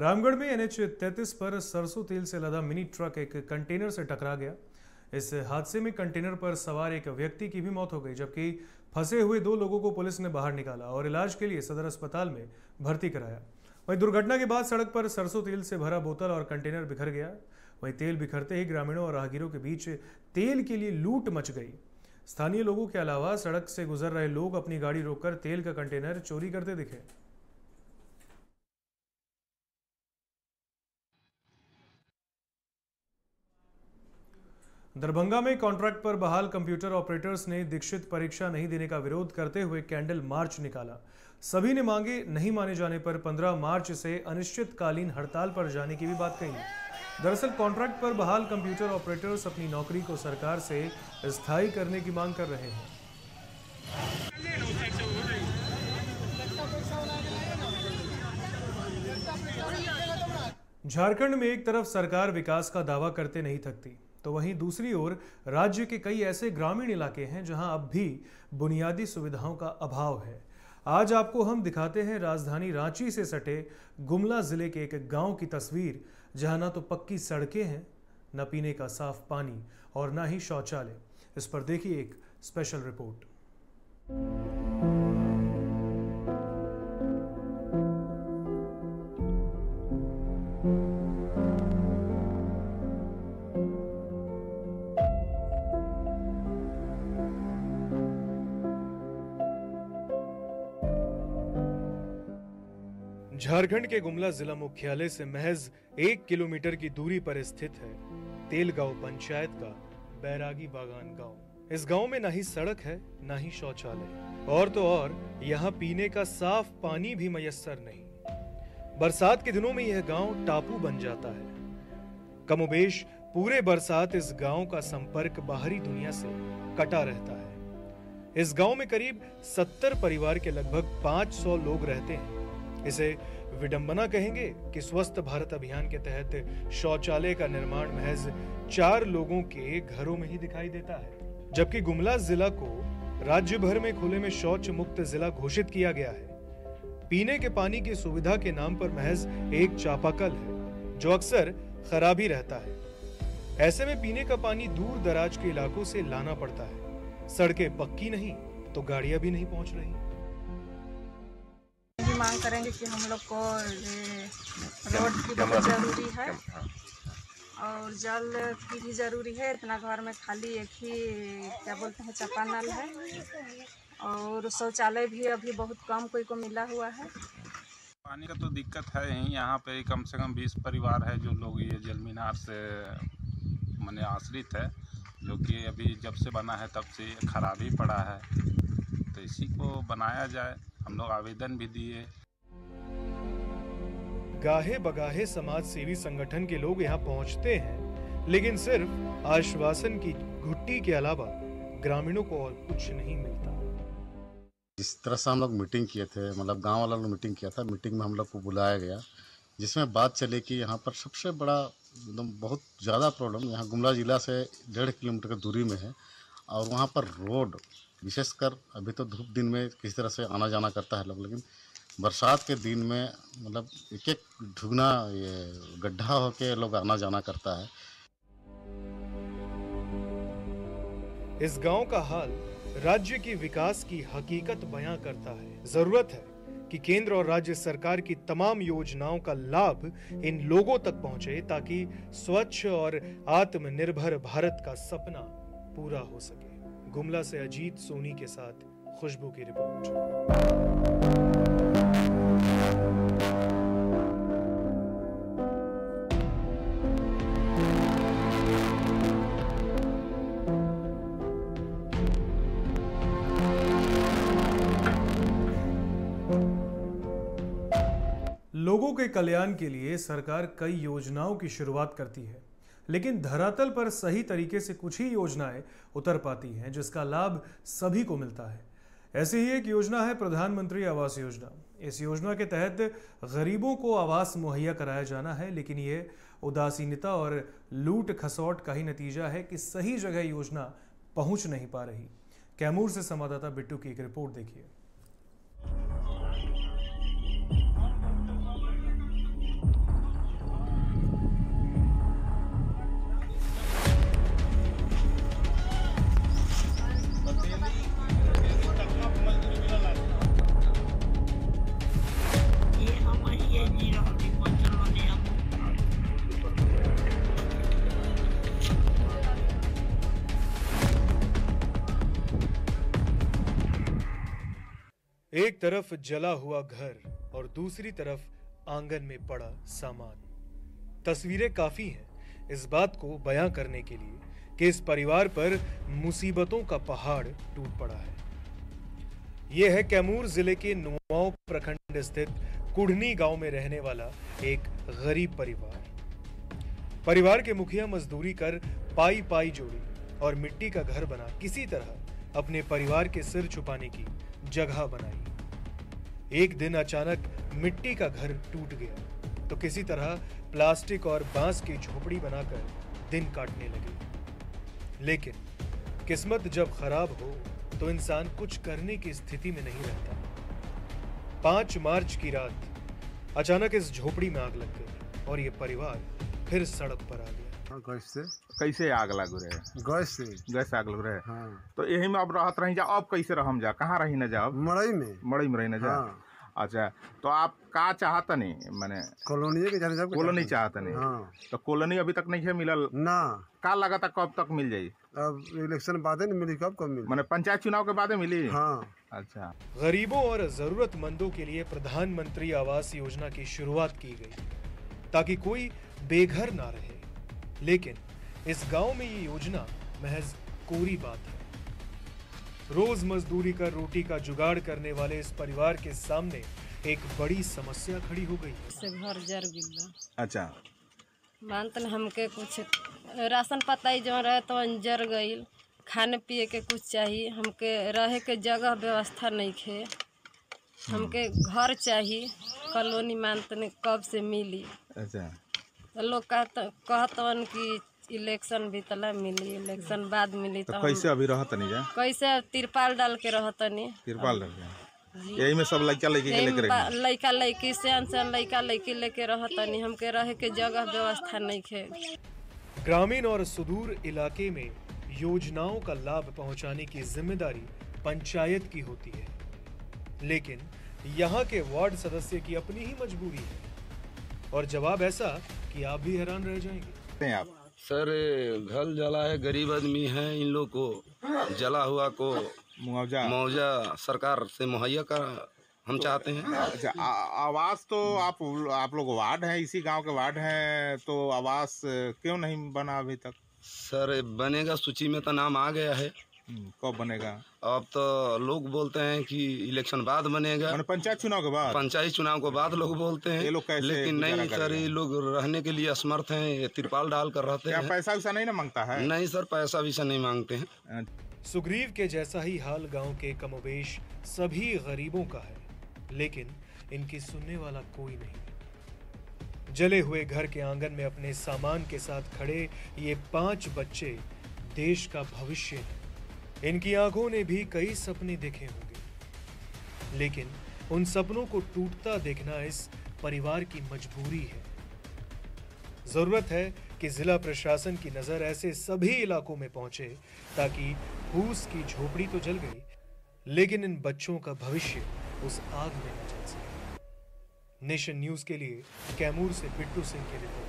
रामगढ़ में NH 33 पर सरसों तेल से लदा मिनी ट्रक एक कंटेनर से टकरा गया। इस हादसे में कंटेनर पर सवार एक व्यक्ति की भी मौत हो गई, जबकि फंसे हुए 2 लोगों को पुलिस ने बाहर निकाला और इलाज के लिए सदर अस्पताल में भर्ती कराया। वहीं दुर्घटना के बाद सड़क पर सरसों तेल से भरा बोतल और कंटेनर बिखर गया। वहीं तेल बिखरते ही ग्रामीणों और राहगीरों के बीच तेल के लिए लूट मच गई। स्थानीय लोगों के अलावा सड़क से गुजर रहे लोग अपनी गाड़ी रोककर तेल का कंटेनर चोरी करते दिखे। दरभंगा में कॉन्ट्रैक्ट पर बहाल कंप्यूटर ऑपरेटर्स ने दीक्षित परीक्षा नहीं देने का विरोध करते हुए कैंडल मार्च निकाला। सभी ने मांगे नहीं माने जाने पर 15 मार्च से अनिश्चितकालीन हड़ताल पर जाने की भी बात कही। दरअसल कॉन्ट्रैक्ट पर बहाल कंप्यूटर ऑपरेटर्स अपनी नौकरी को सरकार से स्थायी करने की मांग कर रहे हैं। झारखंड में एक तरफ सरकार विकास का दावा करते नहीं थकती, तो वहीं दूसरी ओर राज्य के कई ऐसे ग्रामीण इलाके हैं जहां अब भी बुनियादी सुविधाओं का अभाव है। आज आपको हम दिखाते हैं राजधानी रांची से सटे गुमला जिले के एक गांव की तस्वीर, जहां ना तो पक्की सड़कें हैं, न पीने का साफ पानी और ना ही शौचालय। इस पर देखिए एक स्पेशल रिपोर्ट। झारखंड के गुमला जिला मुख्यालय से महज 1 किलोमीटर की दूरी पर स्थित है तेलगांव पंचायत का बैरागी बागान गांव। इस गांव में ना ही सड़क है, ना ही शौचालय, और तो और यहाँ पीने का साफ पानी भी मयस्सर नहीं। बरसात के दिनों में यह गांव टापू बन जाता है। कमोबेश पूरे बरसात इस गांव का संपर्क बाहरी दुनिया से कटा रहता है। इस गांव में करीब 70 परिवार के लगभग 500 लोग रहते हैं। इसे विडंबना कहेंगे कि स्वस्थ भारत अभियान के तहत शौचालय का निर्माण महज 4 लोगों के घरों में ही दिखाई देता है, जबकि गुमला जिला को राज्य भर में खुले में शौच मुक्त जिला घोषित किया गया है। पीने के पानी की सुविधा के नाम पर महज एक चापाकल है, जो अक्सर खराब ही रहता है। ऐसे में पीने का पानी दूर दराज के इलाकों से लाना पड़ता है। सड़कें पक्की नहीं तो गाड़ियां भी नहीं पहुंच रही। मांग करेंगे कि हम लोग को रोड की बहुत जरूरी है और जल की भी जरूरी है। इतना घर में खाली एक ही क्या बोलते हैं चापानल है और शौचालय भी अभी बहुत कम कोई को मिला हुआ है। पानी का तो दिक्कत है ही। यहाँ पे कम से कम 20 परिवार है जो लोग ये जल मीनार से माने आश्रित है, जो कि अभी जब से बना है तब से खराब ही पड़ा है। तो इसी को बनाया जाए, हम लोग आवेदन भी दिए। गाहे बगाहे समाज सेवी संगठन के लोग यहाँ पहुँचते हैं, लेकिन सिर्फ आश्वासन की घुट्टी के अलावा ग्रामीणों को और कुछ नहीं मिलता। जिस तरह से हम लोग मीटिंग किए थे, मतलब गांव वालों ने मीटिंग किया था, मीटिंग में हम लोग को बुलाया गया, जिसमें बात चली कि यहाँ पर सबसे बड़ा एकदम बहुत ज़्यादा प्रॉब्लम यहाँ गुमला जिला से 1.5 किलोमीटर की दूरी में है। और वहाँ पर रोड विशेषकर अभी तो धूप दिन में किसी तरह से आना जाना करता है लोग, लेकिन बरसात के दिन में मतलब एक ढुगना ये गड्ढा होके लोग आना जाना करता है। इस गांव का हाल राज्य की विकास की हकीकत बयां करता है। जरूरत है कि केंद्र और राज्य सरकार की तमाम योजनाओं का लाभ इन लोगों तक पहुंचे, ताकि स्वच्छ और आत्मनिर्भर भारत का सपना पूरा हो सके। गुमला से अजीत सोनी के साथ खुशबू की रिपोर्ट। लोगों के कल्याण के लिए सरकार कई योजनाओं की शुरुआत करती है, लेकिन धरातल पर सही तरीके से कुछ ही योजनाएं उतर पाती हैं जिसका लाभ सभी को मिलता है। ऐसी ही एक योजना है प्रधानमंत्री आवास योजना। इस योजना के तहत गरीबों को आवास मुहैया कराया जाना है, लेकिन ये उदासीनता और लूट खसौट का ही नतीजा है कि सही जगह योजना पहुंच नहीं पा रही। कैमूर से संवाददाता बिट्टू की एक रिपोर्ट देखिए। एक तरफ जला हुआ घर और दूसरी तरफ आंगन में पड़ा सामान। तस्वीरें काफी हैं इस बात को बयां करने के लिए कि इस परिवार पर मुसीबतों का पहाड़ टूट पड़ा है। यह है कैमूर जिले के नुआओं प्रखंड स्थित कुढ़नी गांव में रहने वाला एक गरीब परिवार। परिवार के मुखिया मजदूरी कर पाई पाई जोड़ी और मिट्टी का घर बना किसी तरह अपने परिवार के सिर छुपाने की जगह बनाई। एक दिन अचानक मिट्टी का घर टूट गया तो किसी तरह प्लास्टिक और बांस की झोपड़ी बनाकर दिन काटने लगे। लेकिन किस्मत जब खराब हो तो इंसान कुछ करने की स्थिति में नहीं रहता। 5 मार्च की रात अचानक इस झोपड़ी में आग लग गई और ये परिवार फिर सड़क पर आ गया। गैस से कैसे आग लग रहे? गैस से गैस आग लग रहे? हाँ। तो यही में अब रहत रही जा, अब कैसे रहम जा? कहाँ रही न जा? मड़ई में रही न जा। हाँ। अच्छा, तो आप का चाहतनी? मैंने कॉलोनी के जाने कॉलोनी चाहतनी। हाँ। तो कॉलोनी अभी तक नहीं है मिलल ना। का लगा था कब तक मिल जाये? अब इलेक्शन बाद नहीं मिली, कब मिली? मैंने पंचायत चुनाव के बाद मिली। हाँ। अच्छा। गरीबों और जरूरतमंदों के लिए प्रधानमंत्री आवास योजना की शुरुआत की गई ताकि कोई बेघर ना रहे। लेकिन इस गांव में ये योजना महज कोरी बात है। रोज मजदूरी कर रोटी का जुगाड़ करने वाले इस परिवार के सामने एक बड़ी समस्या खड़ी हो गई। से घर जर गिला। अच्छा। मानतन हमके कुछ राशन पता ही जो रहे तो जर गई। खाने पिए के कुछ चाहिए, हमके रहे के जगह व्यवस्था नहीं खे। हमके घर चाहिए। कॉलोनी मानतन कब से मिली? अच्छा। तो लोग कहतवन कि इलेक्शन भी तला मिली, इलेक्शन बाद मिली। तो कैसे अभी रहतनी जा? कैसे तिरपाल डाल के रहतनी। तिरपाल डाल के यही में सब लड़का लड़की से लड़का लड़की लेके रहतनी। हमके रहे के जगह व्यवस्था नहीं खे। ग्रामीण और सुदूर इलाके में योजनाओं का लाभ पहुंचाने की जिम्मेदारी पंचायत की होती है, लेकिन यहाँ के वार्ड सदस्य की अपनी ही मजबूरी है। और जवाब ऐसा कि आप भी हैरान रह जाएंगे। आप सर घर जला है, गरीब आदमी है, इन लोग को जला हुआ को मुआवजा सरकार से मुहैया कर हम चाहते हैं। अच्छा, आवास तो आप लोग वार्ड हैं, इसी गांव के वार्ड हैं, तो आवास क्यों नहीं बना अभी तक? सर बनेगा, सूची में तो नाम आ गया है। कब बनेगा? अब तो लोग बोलते हैं कि इलेक्शन बाद बनेगा। पंचायत चुनाव के बाद? पंचायत चुनाव के बाद लोग बोलते हैं। ये लोग कैसे? लेकिन नहीं सर, ये लोग रहने के लिए असमर्थ हैं, ये तिरपाल डाल कर रहते हैं। पैसा वैसा नहीं ना मांगता है? नहीं सर, पैसा वैसा नहीं मांगते हैं। सुग्रीव के जैसा ही हाल गांव के कमोबेश सभी गरीबों का है, लेकिन इनकी सुनने वाला कोई नहीं। जले हुए घर के आंगन में अपने सामान के साथ खड़े ये 5 बच्चे देश का भविष्य हैं। इनकी आंखों ने भी कई सपने देखे होंगे, लेकिन उन सपनों को टूटता देखना इस परिवार की मजबूरी है। जरूरत है कि जिला प्रशासन की नजर ऐसे सभी इलाकों में पहुंचे ताकि फूस की झोपड़ी तो जल गई, लेकिन इन बच्चों का भविष्य उस आग में न जल सके। नेशन न्यूज के लिए कैमूर से बिट्टू सिंह की रिपोर्ट।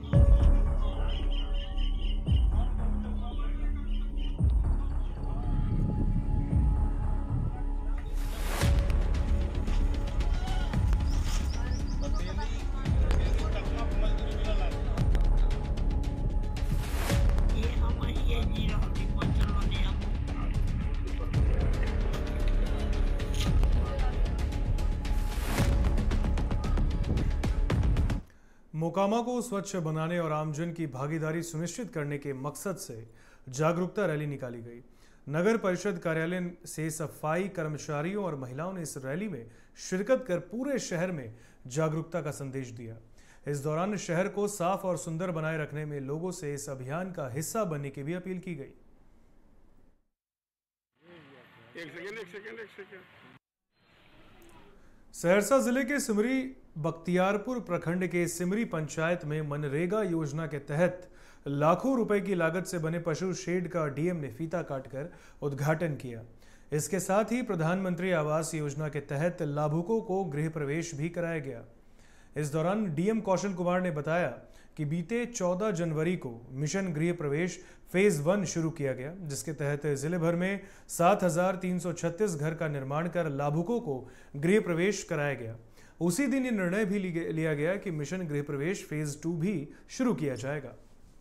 मोकामा को स्वच्छ बनाने और आमजन की भागीदारी सुनिश्चित करने के मकसद से जागरूकता रैली निकाली गई। नगर परिषद कार्यालय से सफाई कर्मचारियों और महिलाओं ने इस रैली में शिरकत कर पूरे शहर में जागरूकता का संदेश दिया। इस दौरान शहर को साफ और सुंदर बनाए रखने में लोगों से इस अभियान का हिस्सा बनने की भी अपील की गई। एक सेकंड। सहरसा जिले के सिमरी बख्तियारपुर प्रखंड के सिमरी पंचायत में मनरेगा योजना के तहत लाखों रुपए की लागत से बने पशु शेड का डीएम ने फीता काटकर उद्घाटन किया। इसके साथ ही प्रधानमंत्री आवास योजना के तहत लाभुकों को गृह प्रवेश भी कराया गया। इस दौरान डीएम कौशल कुमार ने बताया कि बीते 14 जनवरी को मिशन गृह प्रवेश फेज 1 शुरू किया गया, जिसके तहत जिले भर में 7,336 घर का निर्माण कर लाभुकों को गृह प्रवेश कराया गया। उसी दिन ये निर्णय भी लिया गया कि मिशन गृह प्रवेश फेज 2 भी शुरू किया जाएगा।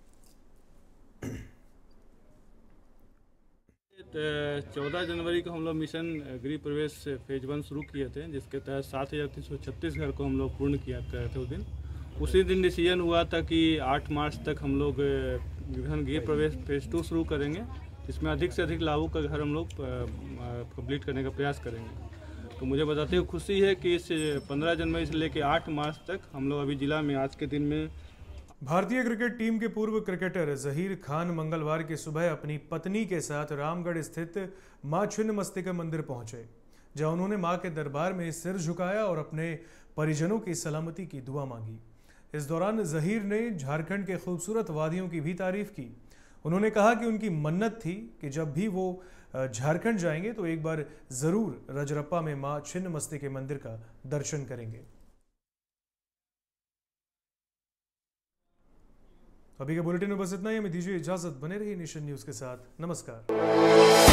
14 जनवरी को हम लोग मिशन गृह प्रवेश फेज 1 शुरू किए थे, जिसके तहत 7,336 घर को हम लोग पूर्ण किया थे उस दिन। उसी दिन डिसीजन हुआ था कि 8 मार्च तक हम लोग मिशन गृह प्रवेश फेज 2 शुरू करेंगे, जिसमें अधिक से अधिक लाभुक का घर हम लोग कंप्लीट करने का प्रयास करेंगे। तो मुझे बताते हुए खुशी है कि इस 15 जनवरी से लेकर 8 मार्च तक हम लोग अभी जिला में आज के दिन में भारतीय क्रिकेट टीम के पूर्व क्रिकेटर जहीर खान मंगलवार की सुबह अपनी पत्नी के साथ रामगढ़ स्थित मां छिन्नमस्तिका मंदिर पहुंचे, जहां उन्होंने मां के दरबार में सिर झुकाया और अपने परिजनों की सलामती की दुआ मांगी। इस दौरान जहीर ने झारखंड के खूबसूरत वादियों की भी तारीफ की। उन्होंने कहा कि उनकी मन्नत थी कि जब भी वो झारखंड जाएंगे तो एक बार जरूर रजरप्पा में मां छिन्नमस्तिका मंदिर का दर्शन करेंगे। अभी के बुलेटिन में बस इतना ही। हमें दीजिए इजाजत। बने रहिए नेशन न्यूज के साथ। नमस्कार।